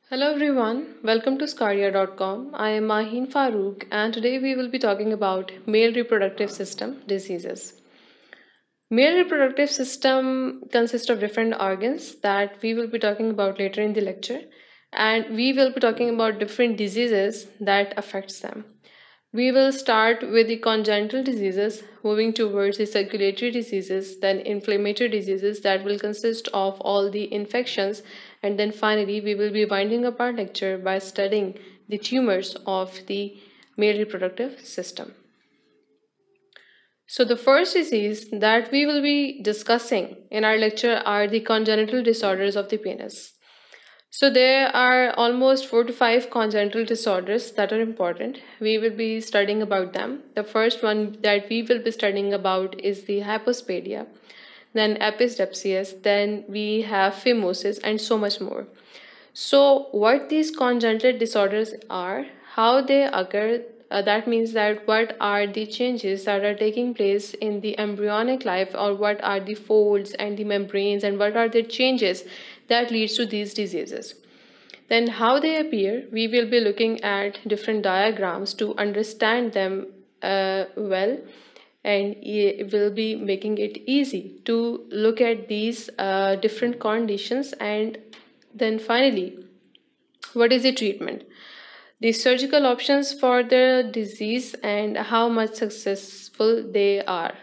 Hello everyone, welcome to sqadia.com. I am Mahin Farooq and today we will be talking about male reproductive system diseases. Male reproductive system consists of different organs that we will be talking about later in the lecture, and we will be talking about different diseases that affects them. We will start with the congenital diseases, moving towards the circulatory diseases, then inflammatory diseases that will consist of all the infections, and then finally we will be winding up our lecture by studying the tumors of the male reproductive system. So the first disease that we will be discussing in our lecture are the congenital disorders of the penis. So there are almost 4 to 5 congenital disorders that are important. We will be studying about them. The first one that we will be studying about is the hypospadia, then epispadias, then we have phimosis, and so much more. So what these congenital disorders are, how they occur, that means that what are the changes that are taking place in the embryonic life, or what are the folds and the membranes, and what are the changes that leads to these diseases. Then how they appear, we will be looking at different diagrams to understand them well, and it will be making it easy to look at these different conditions. And then finally, what is the treatment, the surgical options for the disease, and how much successful they are.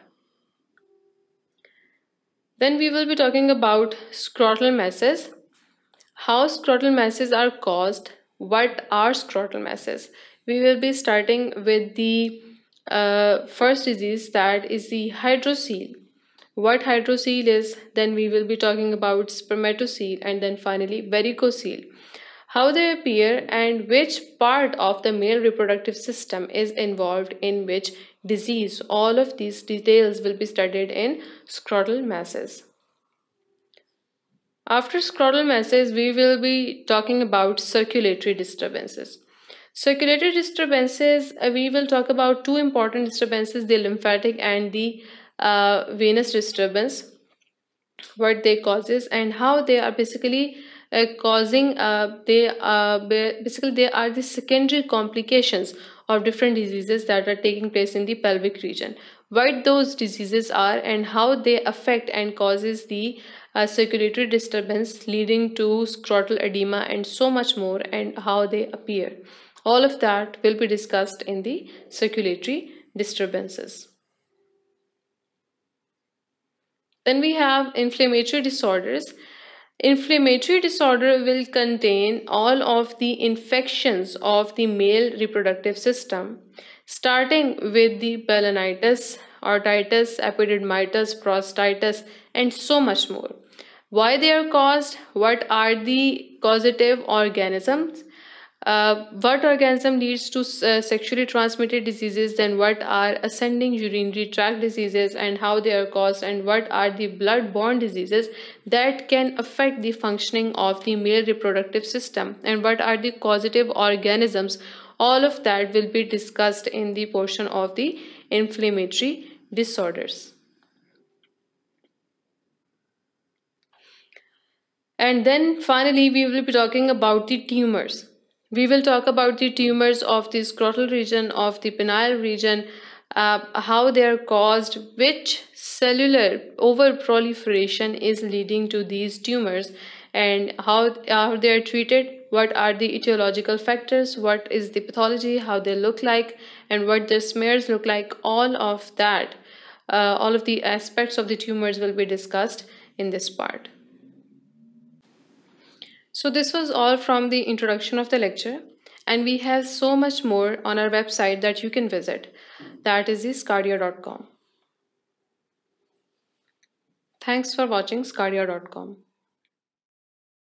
Then we will be talking about scrotal masses, how scrotal masses are caused, what are scrotal masses. We will be starting with the first disease, that is the hydrocele. What hydrocele is, then we will be talking about spermatocele, and then finally varicocele. How they appear and which part of the male reproductive system is involved in which disease. All of these details will be studied in scrotal masses. After scrotal masses, we will be talking about circulatory disturbances. Circulatory disturbances, we will talk about two important disturbances, the lymphatic and the venous disturbance, what they causes and how they are basically causing, they are the secondary complications of different diseases that are taking place in the pelvic region. What those diseases are and how they affect and causes the circulatory disturbance leading to scrotal edema and so much more, and how they appear. All of that will be discussed in the circulatory disturbances. Then we have inflammatory disorders. Inflammatory disorder will contain all of the infections of the male reproductive system, starting with the balanitis, otitis, epididymitis, prostatitis, and so much more. Why they are caused, what are the causative organisms, what organism leads to sexually transmitted diseases, then what are ascending urinary tract diseases and how they are caused, and what are the blood-borne diseases that can affect the functioning of the male reproductive system, and what are the causative organisms. All of that will be discussed in the portion of the inflammatory disorders. And then finally, we will be talking about the tumors. We will talk about the tumors of the scrotal region, of the penile region, how they are caused, which cellular overproliferation is leading to these tumors, and how they are treated, what are the etiological factors, what is the pathology, how they look like, and what their smears look like. All of that, all of the aspects of the tumors will be discussed in this part. So this was all from the introduction of the lecture, and we have so much more on our website that you can visit. That is the sqadia.com. Thanks for watching sqadia.com.